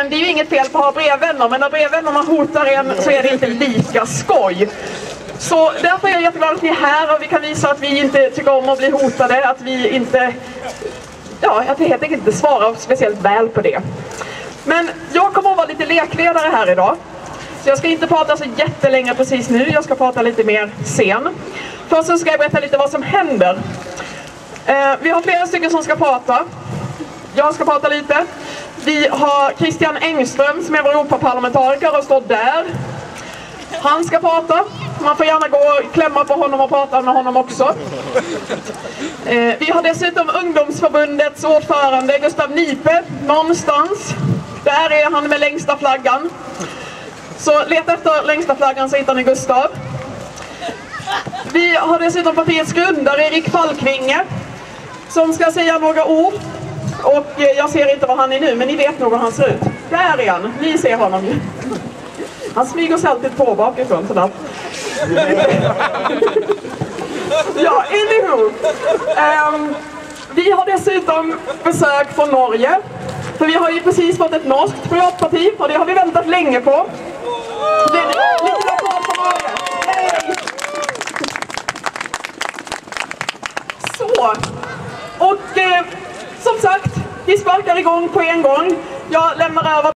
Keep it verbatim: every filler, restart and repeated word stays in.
Men det är ju inget fel på att ha brevvänner, men när brevvännerna hotar en så är det inte lika skoj. Så därför är jag jätteglad att ni är här och vi kan visa att vi inte tycker om att bli hotade, att vi inte, ja, att vi helt enkelt inte svarar speciellt väl på det. Men jag kommer att vara lite lekledare här idag. Så jag ska inte prata så jättelänge precis nu, jag ska prata lite mer sen. Först så ska jag berätta lite vad som händer. Eh, vi har flera stycken som ska prata. Jag ska prata lite. Vi har Christian Engström som är vår Europaparlamentariker och står där. Han ska prata. Man får gärna gå och klämma på honom och prata med honom också. Eh, vi har dessutom ungdomsförbundets ordförande Gustav Nipe någonstans. Där är han med längsta flaggan. Så leta efter längsta flaggan så hittar ni Gustav. Vi har dessutom partiets grundare Erik Falkvinge som ska säga några ord. Och jag ser inte vad han är nu, men ni vet nog hur han ser ut. Där är han, ni ser honom ju. Han smyger sig alltid på bakifrån sådär. Ja, anywho. Um, vi har dessutom besök från Norge. För vi har ju precis fått ett norskt privatparti och det har vi väntat länge på. Det är lite applåd från Norge. Hej! Så. Och eh, som sagt, vi sparkar igång på en gång. Jag lämnar över